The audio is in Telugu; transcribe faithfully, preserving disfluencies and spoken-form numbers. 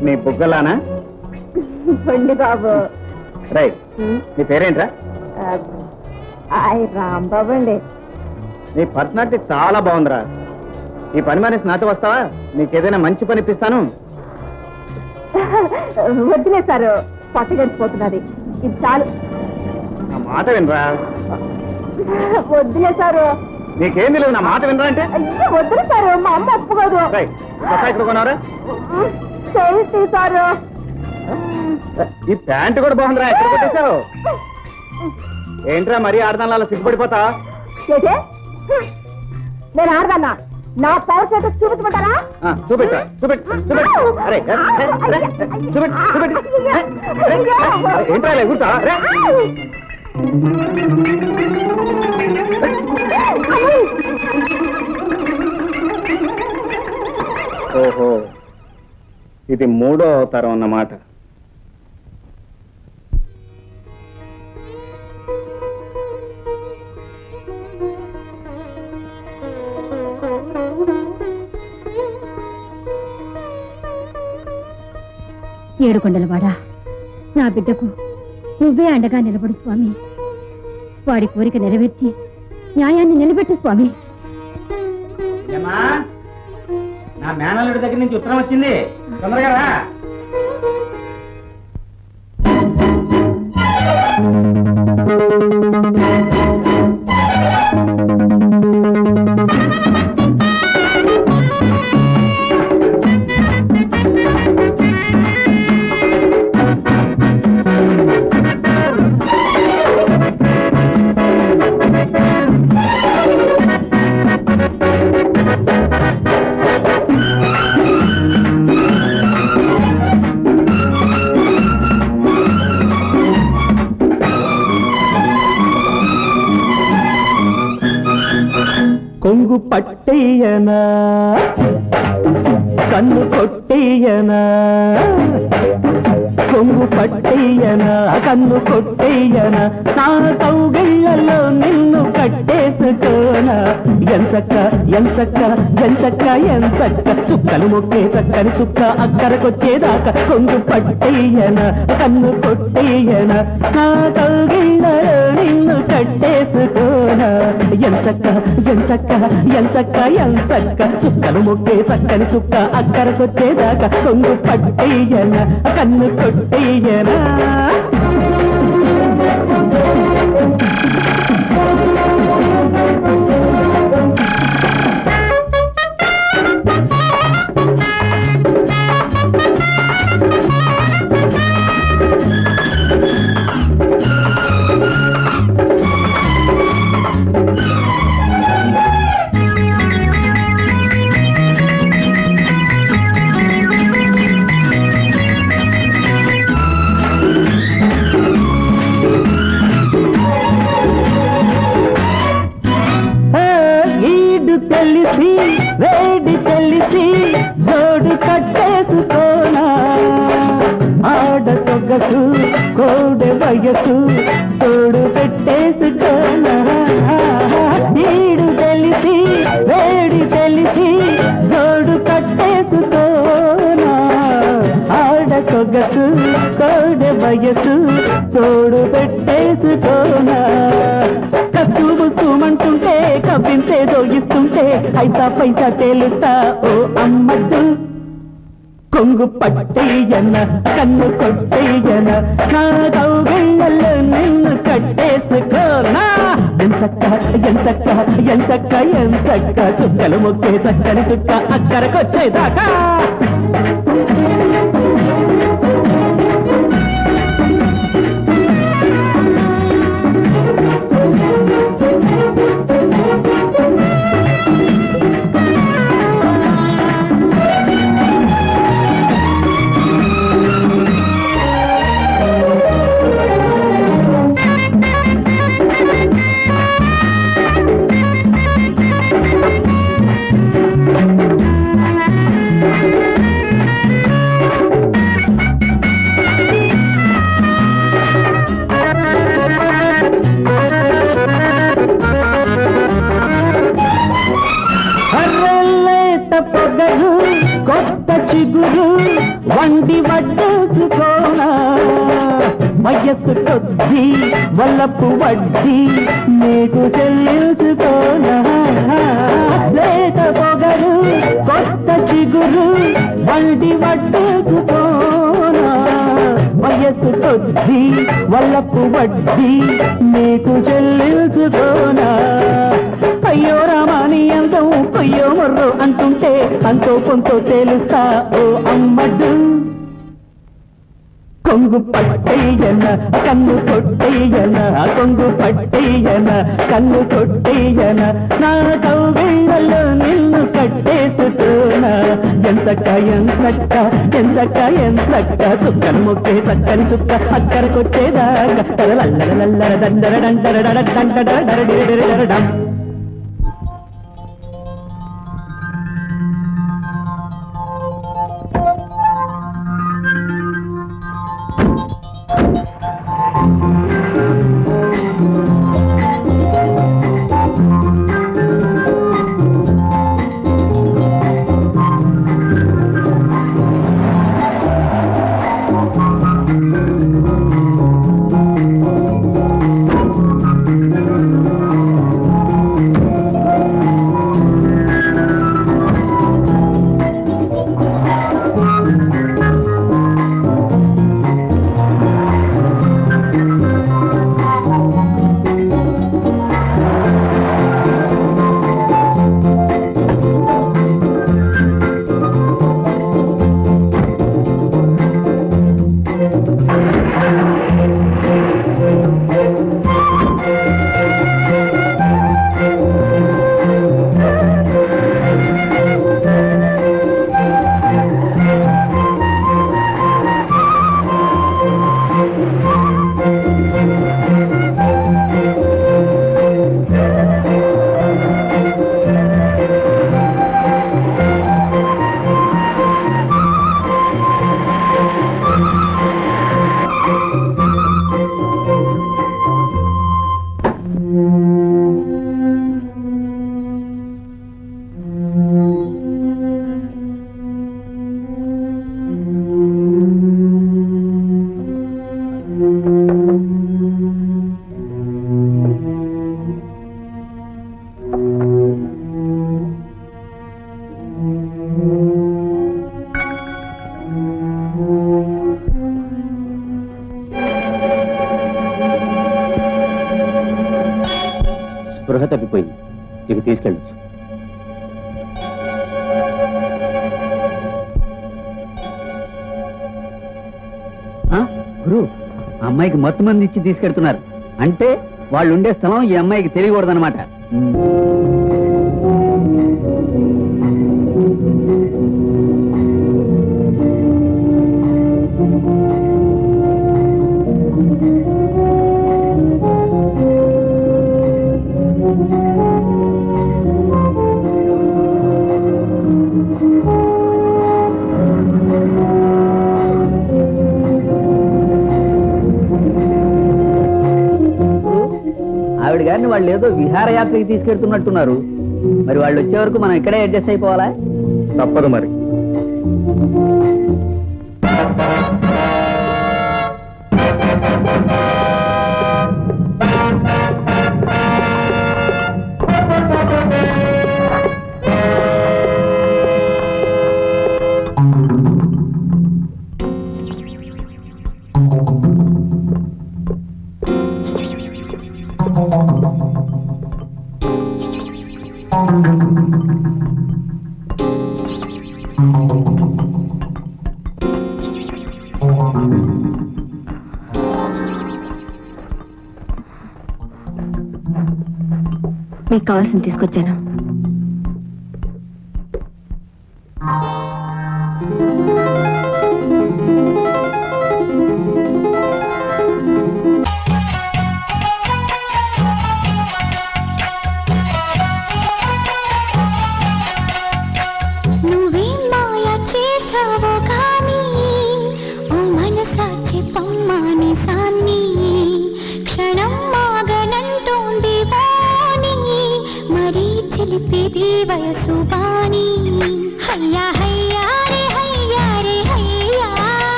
నీ బుగ్గలానా? బాబు రైట్. నీ పేరేంట్రా? రాంబాబు అండి. నీ పర్సనాలిటీ చాలా బాగుందిరా. ఈ పని మానేసి నాతో వస్తావా? నీకేదైనా మంచి పని ఇప్పిస్తాను. వద్దులే సారు, పట్టుకెళ్ళిపోతున్నది. ఇది చాలు. నా మాట వినరా? వద్దులే సారు. నీకేం తెలియదు, నా మాట వినరా అంటే? వద్దులే సారు, మా అమ్మ ఒప్పుకోదు. ఇక్కడ కొన్నారా? సారు ఈ ప్యాంటు కూడా బాగుందిరా. ఎక్కడ కొట్టేశావు? ఏంట్రా మరీ ఆడదానిలో అలా సిగ్గుపడిపోతా? నేను ఆడదాన్నా? నా పవర్ చేత చూపించమంటారా? చూపెట్టా చూపెట్టు చూపెట్టు. అరే చూపెట్టు చూపెట్టు. ఏంట్రా ఎగురుతా? ఓహో, ఇది మూడో అవతారం అన్నమాట. ఏడుకొండలవాడా, నా బిడ్డకు నువ్వే అండగా నిలబడు స్వామి. వాడి కోరిక నెరవేర్చి న్యాయాన్ని నిలబెట్టు స్వామి. నా మేనల్లుడి దగ్గర నుంచి ఉత్తరం వచ్చింది, తొందరగా రా. కొంగు పట్టేయనా, కన్ను కొట్టేయనా, కొంగు పట్టేయనా, కన్ను కొట్టేయనా, నా కౌగిళ్ళలో నిన్ను కట్టేసుకోనా. ఎంచక్క ఎంచక్క ఎంచక్క ఎంచక్క చుక్కలు మొక్కే చక్కని చుక్క అక్కరకొచ్చేదాకా కొంగు పట్టేయనా, కన్ను కొట్టేయనా, నా కౌగిళ్ళలో నిన్ను కట్టేసుకోనా. ఎంచక్క ఎంచక్క ఎంచక్క ఎంచక్క చుక్కలు మొక్కే చక్కని చుక్క అక్కరకొచ్చేదాకా కొంగు పట్టేయనా, కన్ను కొట్టేయనా. తెలిసి వేడి తెలిసి జోడు కట్టేసుకోనా. ఆడ సొగసు కోడె వయసు తోడు పెట్టేసుకోనా. నీడు తెలిసి వేడి తెలిసి జోడు కట్టేసుకోనా. ఆడ సొగసు కోడె వయసు తోడు పెట్టేసుకోనా. కసువు సుమంటుంటే కవ్వింతే దోగిస్తుంటే ఐసా పైసా తేలుస్తా ఓ అమ్మద్దు. కొంగు పట్టేయన కన్ను కొట్టేయన నా కౌగిళ్ళలో నిన్ను కట్టేసుకోనా. ఎంచక్క ఎంచక్క ఎంచక్క ఎంచక్క చుక్కలు మొక్కే చక్కని చుక్క అక్కరకొచ్చేదాకా. వండి వడ్డేసుకోనా వయస్సు కొద్దీ వల్లపు వడ్డీ నీకు చెల్లించుకోనా లేత పొగరు కొత్త చిగురు వండి వడ్డేసుకోనా వయస్సు కొద్దీ వల్లపు వడ్డీ నీకు చెల్లించుకోనా అయ్యో రామాని అందం కొయ్యో మొర్రో అంటుంటే అంతో కొంతో తేలుస్తా ఓ అమ్మడు కొంగు పట్టయ్యన కన్ను కొట్టయ్యన కొంగు పట్టయ్యన కన్ను కొట్టయ్యన నా కౌగిళ్ళలో నిన్ను కట్టేసుకోనా ఎంతక్క ఎంతక్క ఎంతక్క ఎంతక్క చుక్కను మొక్కే చక్కని చుక్క అక్కర కొట్టేదాకా లల్లర దండర డండర డండర డరడరడరడం స్పృహ తప్పిపోయింది. ఇక తీసుకెళ్ళచ్చు. గురు, అమ్మాయికి మత్తు మంది ఇచ్చి తీసుకెళ్తున్నారు అంటే వాళ్ళు ఉండే స్థలం ఈ అమ్మాయికి తెలియకూడదన్నమాట. ఆవిడ గారిని వాళ్ళు ఏదో విహారయాత్రకి తీసుకెళ్తున్నట్టున్నారు. మరి వాళ్ళు వచ్చే వరకు మనం ఇక్కడే అడ్జస్ట్ అయిపోవాలా? తప్పదు మరి. మీకు కావాల్సింది తీసుకొచ్చాను.